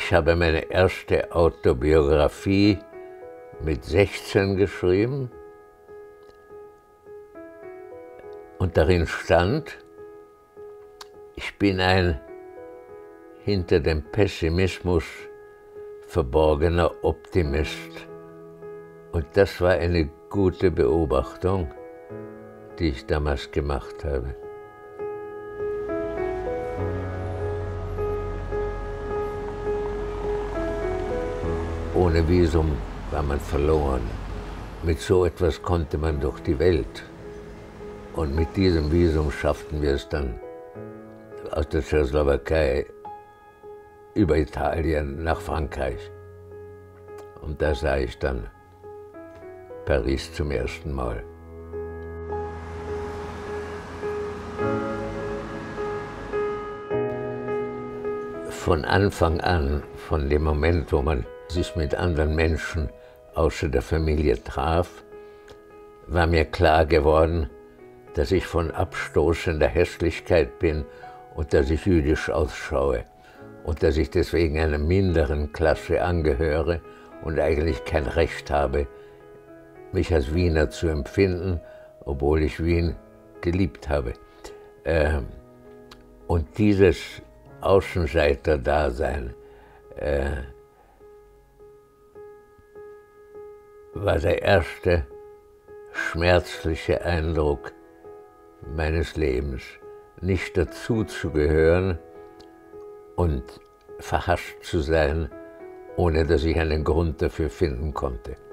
Ich habe meine erste Autobiografie mit 16 geschrieben und darin stand, ich bin ein hinter dem Pessimismus verborgener Optimist. Und das war eine gute Beobachtung, die ich damals gemacht habe. Ohne Visum war man verloren. Mit so etwas konnte man durch die Welt. Und mit diesem Visum schafften wir es dann aus der Tschechoslowakei über Italien nach Frankreich. Und da sah ich dann Paris zum ersten Mal. Von Anfang an, von dem Moment, wo man sich mit anderen Menschen außer der Familie traf, war mir klar geworden, dass ich von abstoßender Hässlichkeit bin und dass ich jüdisch ausschaue und dass ich deswegen einer minderen Klasse angehöre und eigentlich kein Recht habe, mich als Wiener zu empfinden, obwohl ich Wien geliebt habe. Und dieses Außenseiter-Dasein war der erste schmerzliche Eindruck meines Lebens, nicht dazuzugehören und verhasst zu sein, ohne dass ich einen Grund dafür finden konnte.